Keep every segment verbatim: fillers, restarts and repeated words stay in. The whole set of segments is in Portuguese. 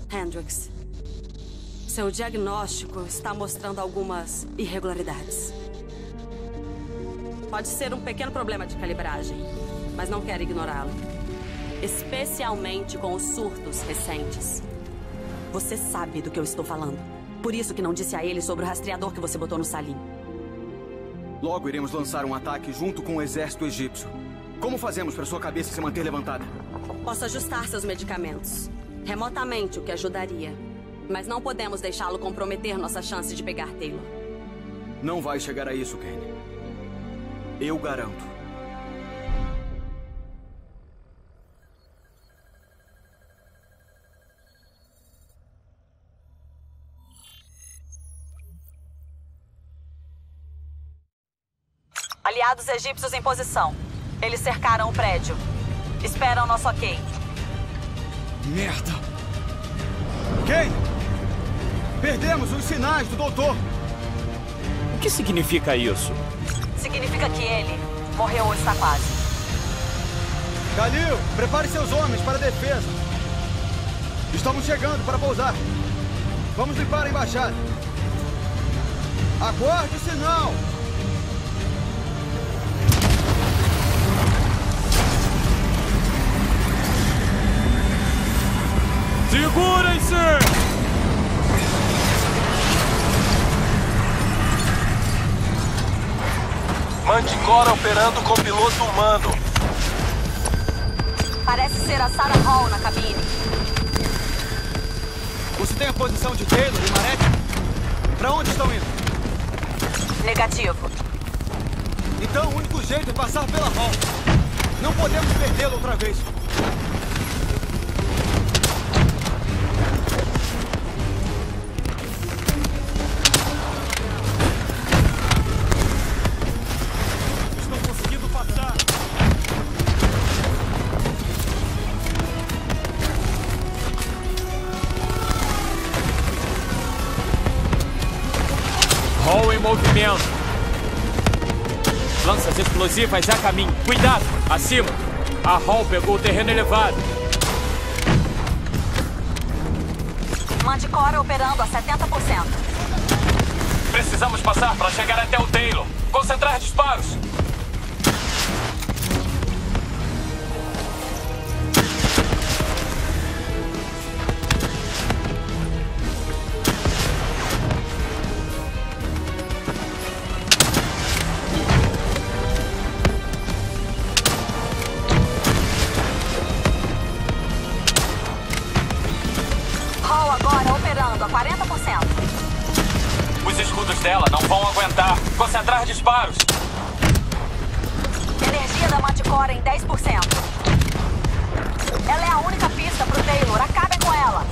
Hendricks, seu diagnóstico está mostrando algumas irregularidades. Pode ser um pequeno problema de calibragem, mas não quero ignorá-lo. Especialmente com os surtos recentes. Você sabe do que eu estou falando. Por isso que não disse a ele sobre o rastreador que você botou no Salim. Logo iremos lançar um ataque junto com o exército egípcio. Como fazemos para sua cabeça se manter levantada? Posso ajustar seus medicamentos. Remotamente, o que ajudaria. Mas não podemos deixá-lo comprometer nossa chance de pegar Taylor. Não vai chegar a isso, Kane. Eu garanto. Aliados egípcios em posição. Eles cercaram o prédio. Esperam nosso ok. Merda! Kane! Perdemos os sinais do doutor! O que significa isso? Significa que ele morreu ou está quase. Khalil, prepare seus homens para a defesa. Estamos chegando para pousar. Vamos limpar a embaixada. Aguarde o sinal! Segurem-se! Manticore operando com piloto humano. Parece ser a Sarah Hall na cabine. Você tem a posição de Taylor e Marek? Para onde estão indo? Negativo. Então o único jeito é passar pela Hall. Não podemos perdê-la outra vez. Hall em movimento. Lanças explosivas a caminho. Cuidado! Acima! A Hall pegou o terreno elevado. Manticore operando a setenta por cento. Precisamos passar para chegar até o Taylor. Concentrar disparos. quarenta por cento. Os escudos dela não vão aguentar. Concentrar disparos. Energia da Manticore em dez por cento. Ela é a única pista pro Taylor. Acabem com ela.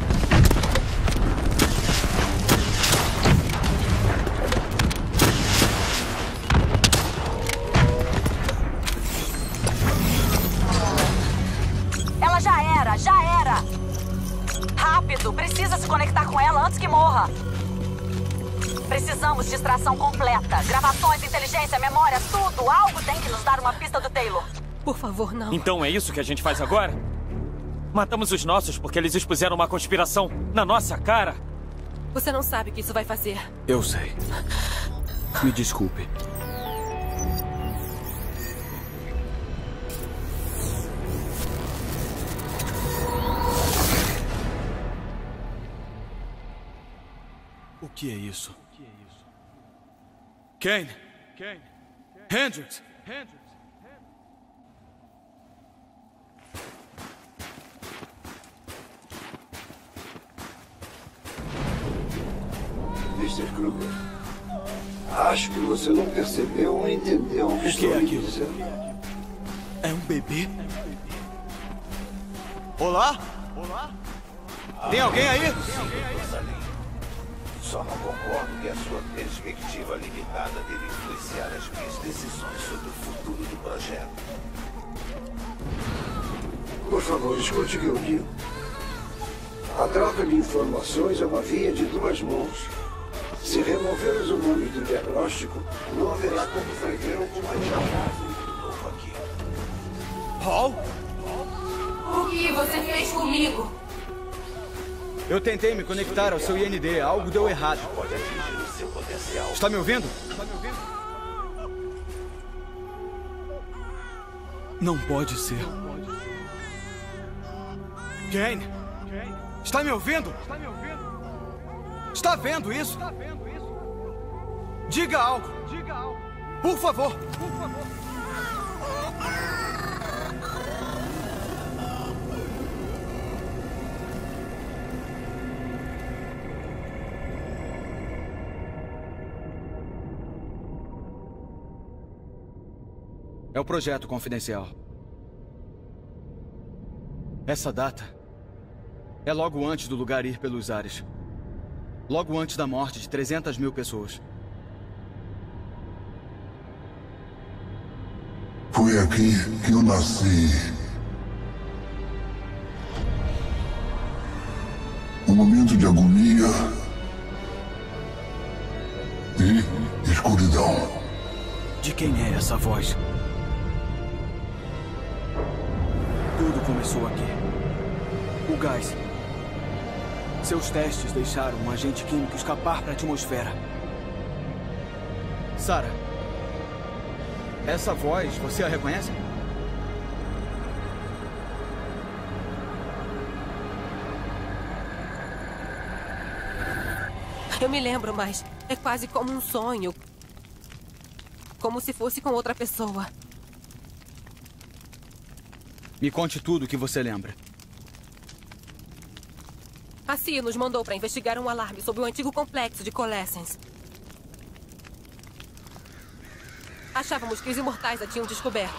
Ela já era, já era. Rápido, precisa se conectar com ela antes que morra. Precisamos de extração completa. Gravações, inteligência, memória, tudo. Algo tem que nos dar uma pista do Taylor. Por favor, não. Então é isso que a gente faz agora? Matamos os nossos porque eles expuseram uma conspiração na nossa cara? Você não sabe o que isso vai fazer. Eu sei. Me desculpe. O que é isso? Kane! Kane! Hendricks! Hendricks! mister Kruger, acho que você não percebeu ou entendeu o que, o que estou é lhe aquilo? dizendo. É um bebê? Olá? Olá? Tem alguém aí? Tem alguém aí? Só não concordo que a sua perspectiva limitada deve influenciar as minhas decisões sobre o futuro do projeto. Por favor, escute o que eu digo. A troca de informações é uma via de duas mãos. Se remover os humanos do diagnóstico, não haverá como prever alguma diagnóstico novo aqui. Hall? O que você fez comigo? Eu tentei me conectar ao seu I N D. Algo deu errado. Está me ouvindo? Está me ouvindo? Não pode ser. Kane! Está me ouvindo? Está me ouvindo? Está vendo isso? Está vendo isso? Diga algo. Diga algo. Por favor. Por favor. É o projeto confidencial. Essa data é logo antes do lugar ir pelos ares. Logo antes da morte de trezentas mil pessoas. Foi aqui que eu nasci. Um momento de agonia e escuridão. De quem é essa voz? Tudo começou aqui. O gás. Seus testes deixaram um agente químico escapar para a atmosfera. Sarah, essa voz, você a reconhece? Eu me lembro, mas é quase como um sonho. Como se fosse com outra pessoa. Me conte tudo o que você lembra. A C I A nos mandou para investigar um alarme sobre o antigo complexo de Coalescence. Achávamos que os imortais a tinham descoberto.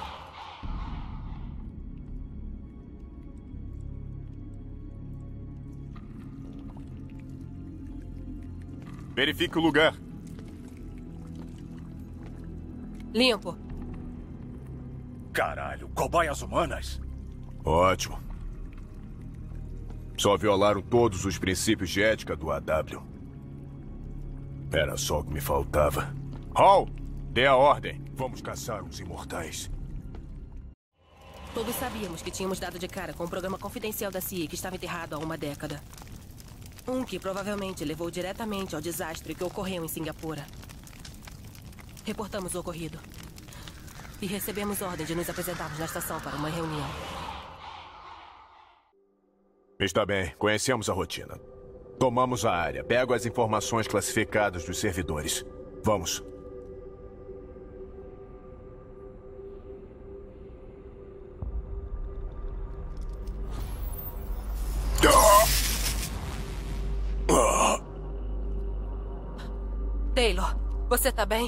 Verifique o lugar. Limpo. Caralho, cobaias humanas. Ótimo. Só violaram todos os princípios de ética do A W. Era só o que me faltava. Hall, dê a ordem. Vamos caçar os imortais. Todos sabíamos que tínhamos dado de cara com um programa confidencial da C I A que estava enterrado há uma década. Um que provavelmente levou diretamente ao desastre que ocorreu em Singapura. Reportamos o ocorrido. E recebemos ordem de nos apresentarmos na estação para uma reunião. Está bem, conhecemos a rotina. Tomamos a área, pego as informações classificadas dos servidores. Vamos. Taylor, você tá bem?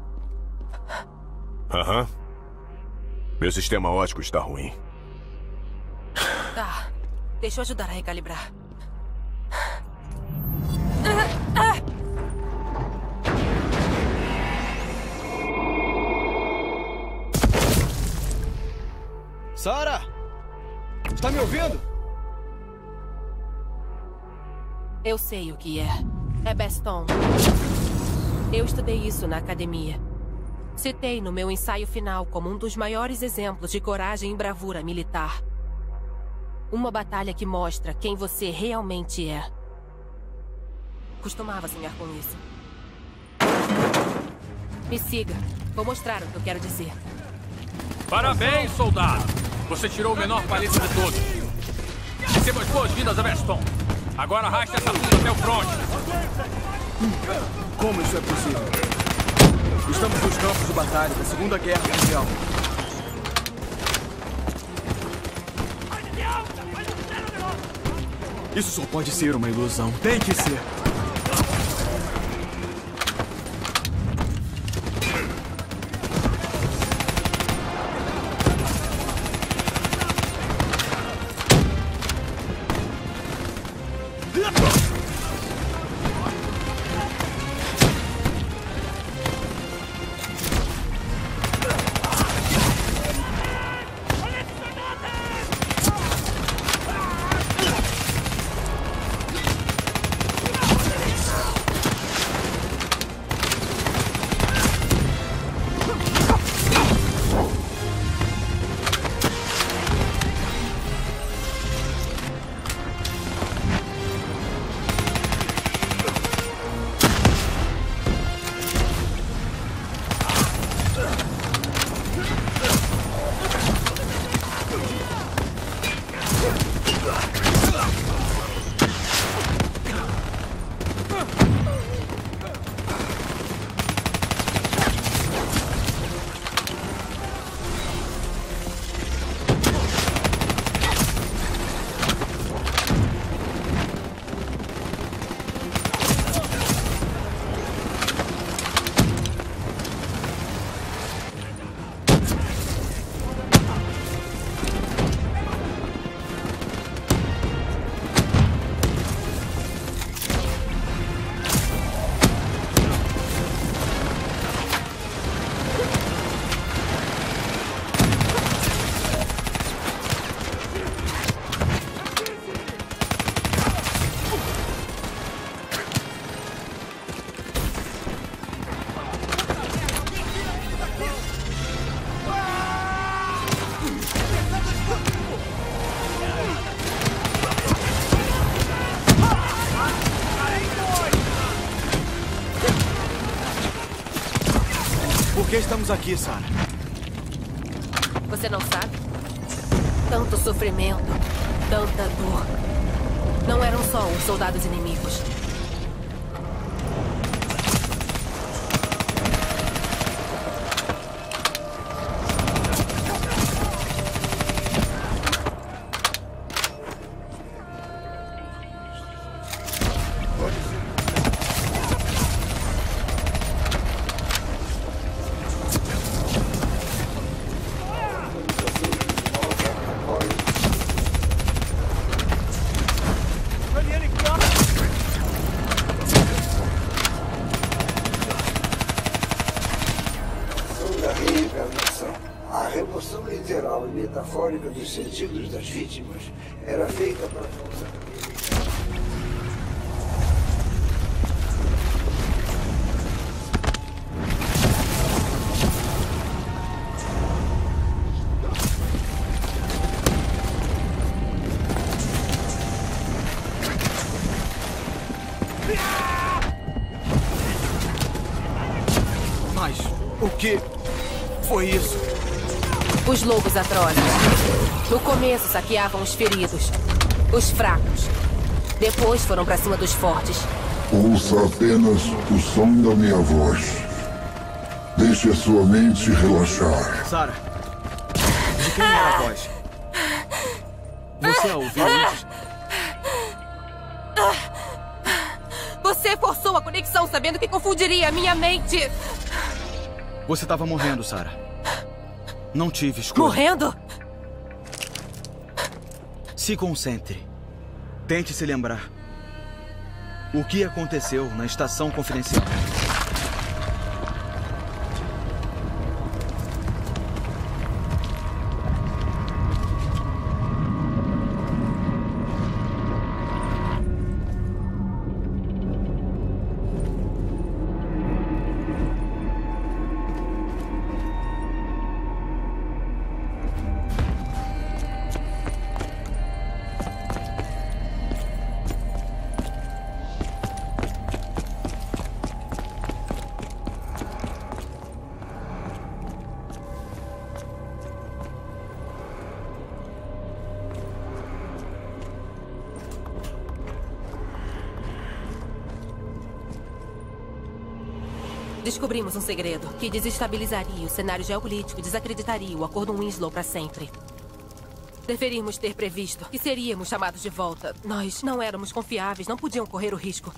Aham. Meu sistema óptico está ruim. Tá. Deixa eu ajudar a recalibrar. Sarah! Está me ouvindo? Eu sei o que é. É Baston. Eu estudei isso na academia. Citei no meu ensaio final como um dos maiores exemplos de coragem e bravura militar. Uma batalha que mostra quem você realmente é. Costumava sonhar com isso. Me siga. Vou mostrar o que eu quero dizer. Parabéns, soldado! Você tirou o menor palito de todos. Receba as boas-vindas a Baston. Agora arraste essa puta até o front. Como isso é possível? Estamos nos campos de batalha da Segunda Guerra Mundial. Isso só pode ser uma ilusão. Tem que ser. que estamos aqui, Sarah? Você não sabe? Tanto sofrimento, tanta dor. Não eram só os soldados inimigos. A remoção literal e metafórica dos sentidos das vítimas era feita para causar. Mas o que foi isso? Os lobos atrozes. No começo saqueavam os feridos, os fracos. Depois foram pra cima dos fortes. Ouça apenas o som da minha voz. Deixe a sua mente relaxar. Sarah, de quem era a voz? Você a ouviu antes? Você forçou a conexão sabendo que confundiria a minha mente. Você estava morrendo, Sarah. Não tive escolha. Morrendo? Se concentre. Tente se lembrar. O que aconteceu na estação confidencial? Descobrimos um segredo que desestabilizaria o cenário geopolítico e desacreditaria o Acordo Winslow para sempre. Deveríamos ter previsto que seríamos chamados de volta. Nós não éramos confiáveis, não podiam correr o risco.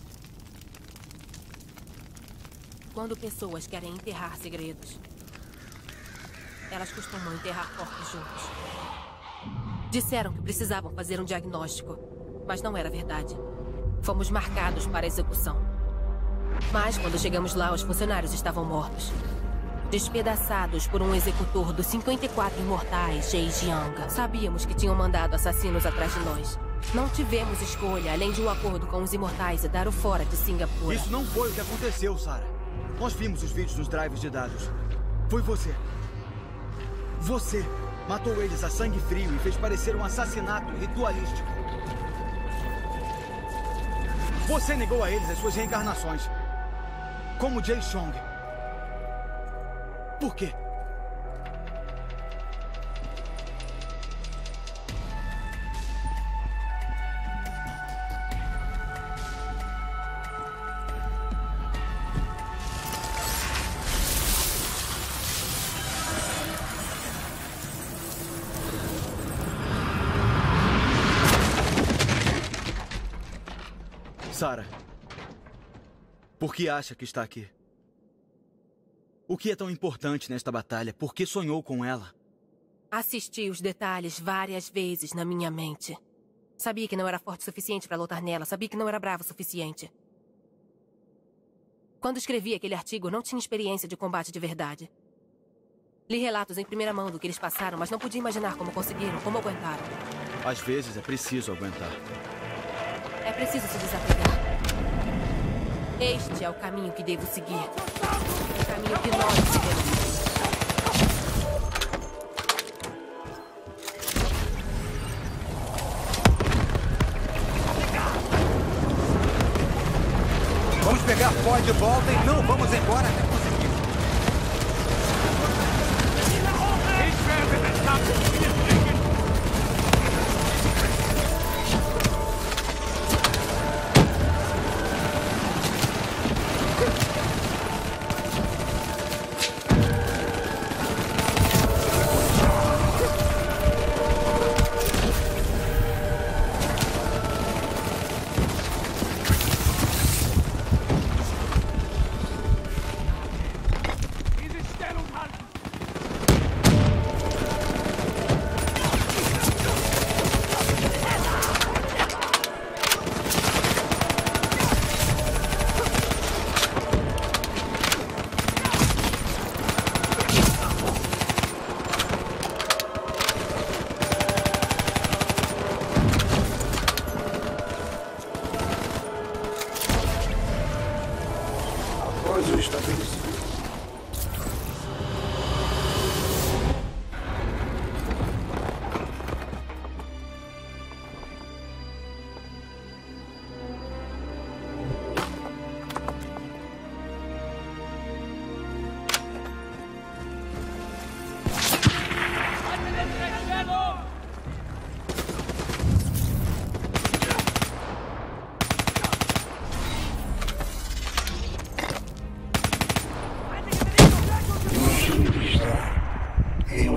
Quando pessoas querem enterrar segredos, elas costumam enterrar corpos juntos. Disseram que precisavam fazer um diagnóstico, mas não era verdade. Fomos marcados para a execução. Mas quando chegamos lá, os funcionários estavam mortos. Despedaçados por um executor dos cinquenta e quatro imortais, Jay Jiang. Sabíamos que tinham mandado assassinos atrás de nós. Não tivemos escolha, além de um acordo com os imortais e dar o fora de Singapura. Isso não foi o que aconteceu, Sarah. Nós vimos os vídeos nos drives de dados. Foi você. Você matou eles a sangue frio e fez parecer um assassinato ritualístico. Você negou a eles as suas reencarnações. Como Jay Chong. Por quê? Sarah, por que acha que está aqui? O que é tão importante nesta batalha? Por que sonhou com ela? Assisti os detalhes várias vezes na minha mente. Sabia que não era forte o suficiente para lutar nela. Sabia que não era bravo o suficiente. Quando escrevi aquele artigo, não tinha experiência de combate de verdade. Li relatos em primeira mão do que eles passaram, mas não podia imaginar como conseguiram, como aguentaram. Às vezes é preciso aguentar. É preciso se desapegar. Este é o caminho que devo seguir. O caminho que nós seguiremos. Vamos pegar Ford de volta e não vamos embora até conseguir.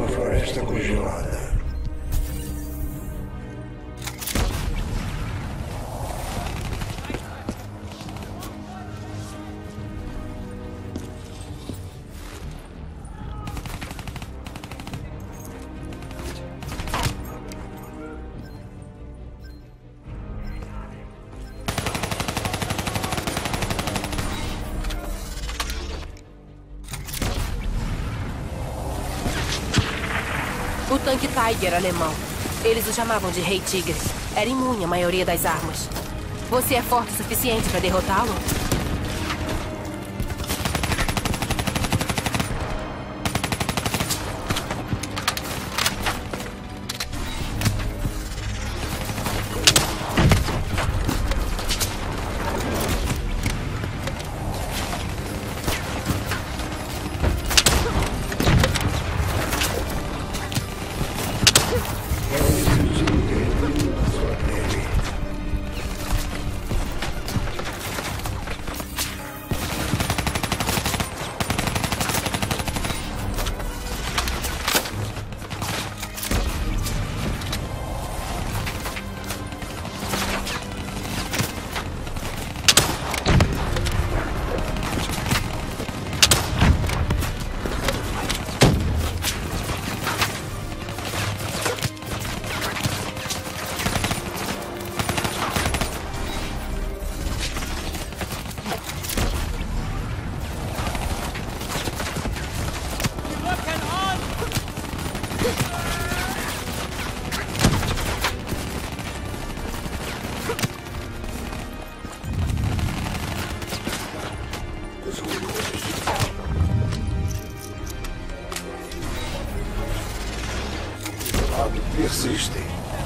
uma floresta congelada. O tanque Tiger alemão. Eles o chamavam de Rei Tigre. Era imune à maioria das armas. Você é forte o suficiente para derrotá-lo? Persistem.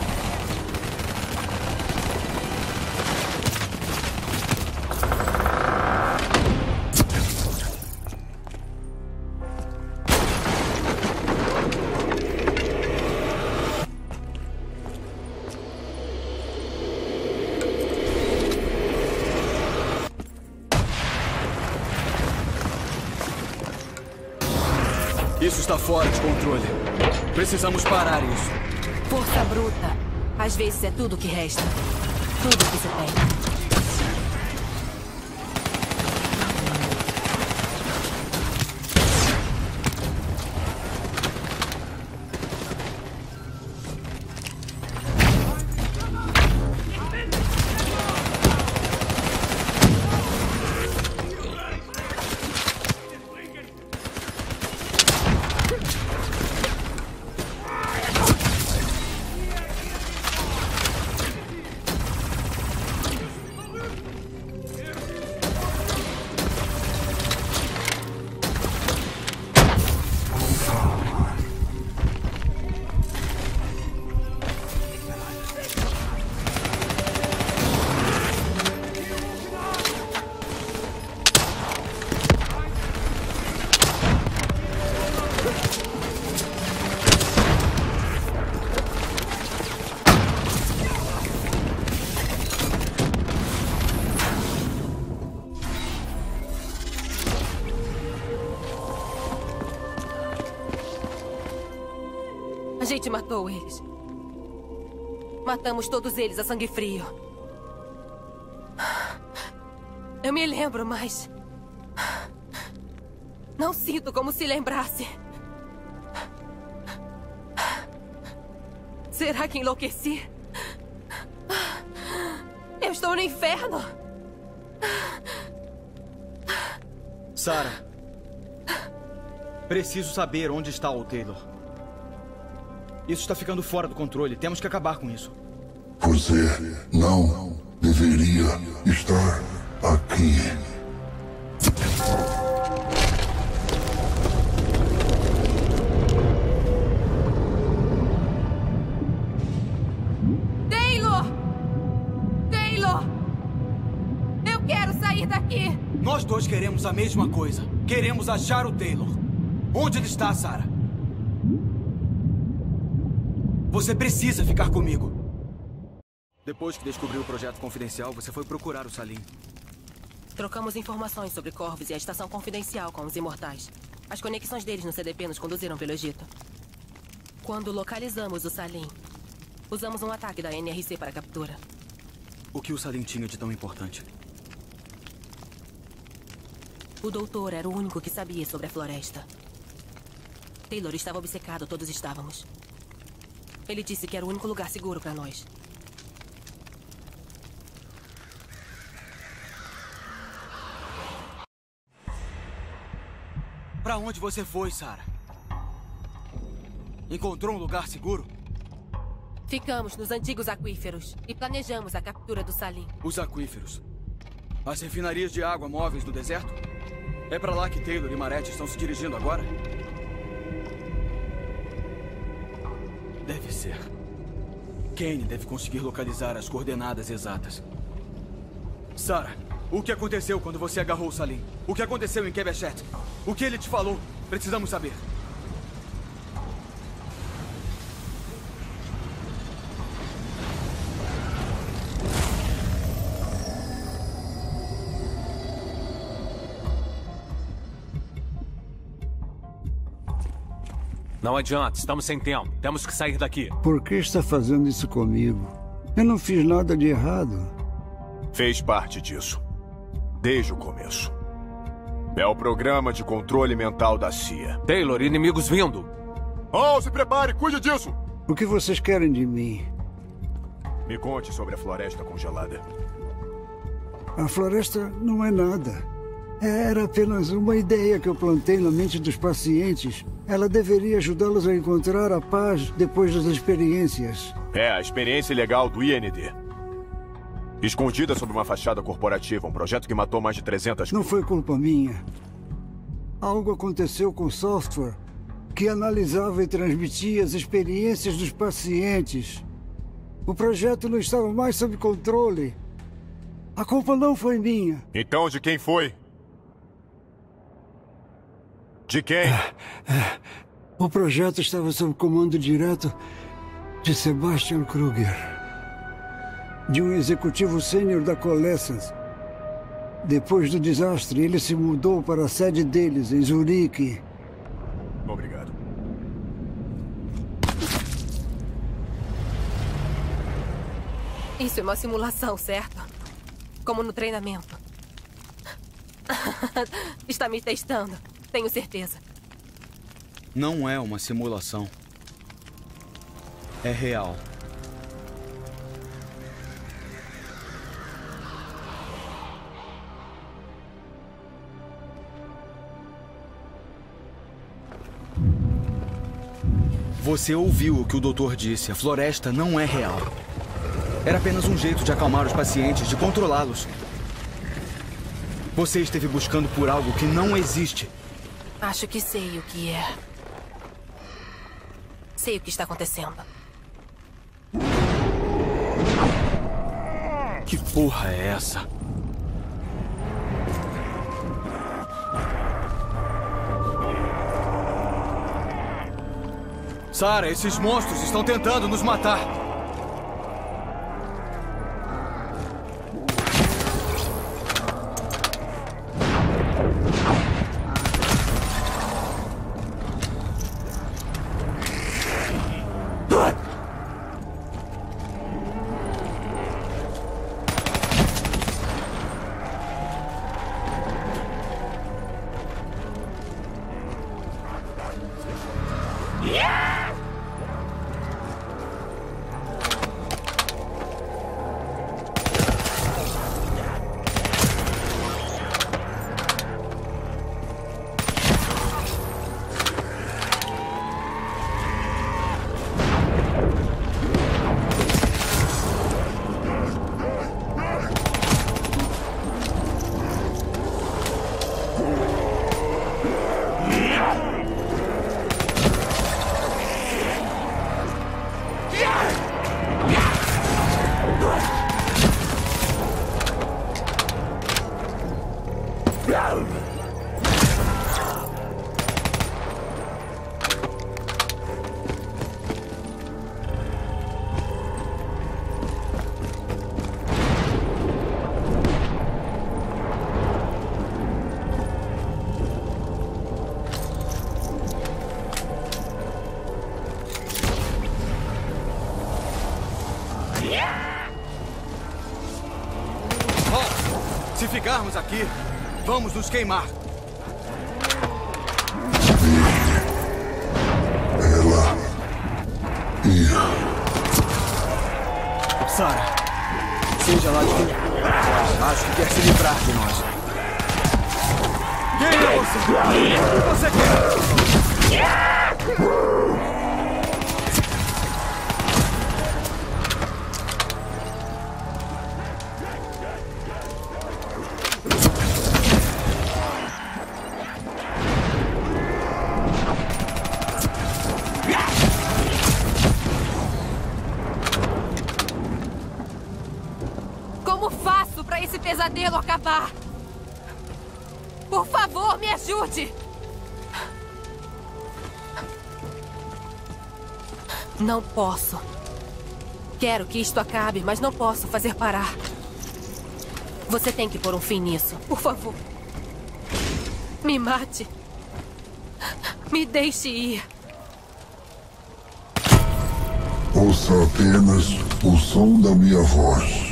Isso está fora de controle. Precisamos parar isso. Força bruta. Às vezes é tudo que resta. Tudo que se tem. A gente matou eles. Matamos todos eles a sangue frio. Eu me lembro, mas... não sinto como se lembrasse. Será que enlouqueci? Eu estou no inferno. Sarah. Preciso saber onde está o Taylor. Isso está ficando fora do controle. Temos que acabar com isso. Você não deveria estar aqui. Taylor! Taylor! Eu quero sair daqui! Nós dois queremos a mesma coisa. Queremos achar o Taylor. Onde ele está, Sarah? Você precisa ficar comigo. Depois que descobriu o projeto confidencial, você foi procurar o Salim. Trocamos informações sobre Corvus e a estação confidencial com os Imortais. As conexões deles no C D P nos conduziram pelo Egito. Quando localizamos o Salim, usamos um ataque da N R C para a captura. O que o Salim tinha de tão importante? O doutor era o único que sabia sobre a floresta. Taylor estava obcecado, todos estávamos. Ele disse que era o único lugar seguro para nós. Pra onde você foi, Sarah? Encontrou um lugar seguro? Ficamos nos antigos aquíferos e planejamos a captura do Salim. Os aquíferos? As refinarias de água móveis do deserto? É pra lá que Taylor e Marette estão se dirigindo agora? Deve ser. Kane deve conseguir localizar as coordenadas exatas. Sarah, o que aconteceu quando você agarrou o Salim? O que aconteceu em Quebechet? O que ele te falou? Precisamos saber. Não adianta, estamos sem tempo. Temos que sair daqui. Por que está fazendo isso comigo? Eu não fiz nada de errado. Fez parte disso. Desde o começo. É o programa de controle mental da C I A. Taylor, inimigos vindo. Oh, se prepare, cuide disso! O que vocês querem de mim? Me conte sobre a floresta congelada. A floresta não é nada. Era apenas uma ideia que eu plantei na mente dos pacientes. Ela deveria ajudá-los a encontrar a paz depois das experiências. É, a experiência ilegal do I N D. Escondida sob uma fachada corporativa, um projeto que matou mais de trezentas... Não foi culpa minha. Algo aconteceu com o software que analisava e transmitia as experiências dos pacientes. O projeto não estava mais sob controle. A culpa não foi minha. Então, de quem foi? De quem? O projeto estava sob comando direto de Sebastian Kruger, de um executivo sênior da Coalescence. Depois do desastre, ele se mudou para a sede deles, em Zurique. Obrigado. Isso é uma simulação, certo? Como no treinamento. Está me testando, tenho certeza. Não é uma simulação. É real. Você ouviu o que o doutor disse. A floresta não é real. Era apenas um jeito de acalmar os pacientes, de controlá-los. Você esteve buscando por algo que não existe. Acho que sei o que é. Sei o que está acontecendo. Que porra é essa? Sarah, esses monstros estão tentando nos matar. ficarmos aqui, vamos nos queimar. Ela ir. Sarah, seja lá de quem for, acho que quer se livrar de nós. Quem é você? O que você quer? Como faço para esse pesadelo acabar? Por favor, me ajude! Não posso. Quero que isto acabe, mas não posso fazer parar. Você tem que pôr um fim nisso. Por favor. Me mate. Me deixe ir. Ouça apenas o som da minha voz.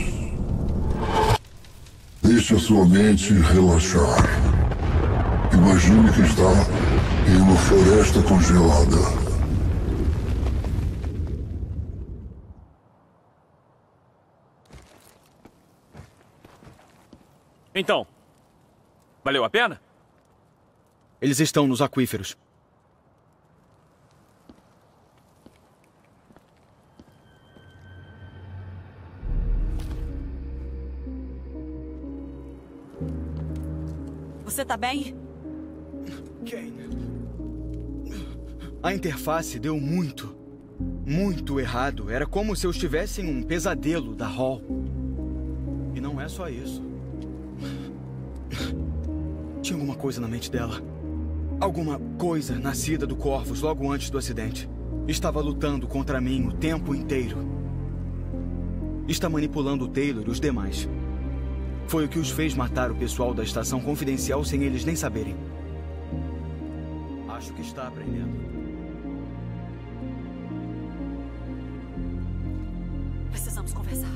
Deixe a sua mente relaxar. Imagine que está em uma floresta congelada. Então, valeu a pena? Eles estão nos aquíferos. Você tá bem? Kane. A interface deu muito, muito errado. Era como se eu estivesse em um pesadelo da Hall. E não é só isso. Tinha alguma coisa na mente dela. Alguma coisa nascida do Corvus logo antes do acidente. Estava lutando contra mim o tempo inteiro. Está manipulando o Taylor e os demais. Foi o que os fez matar o pessoal da estação confidencial sem eles nem saberem. Acho que está aprendendo. Precisamos conversar.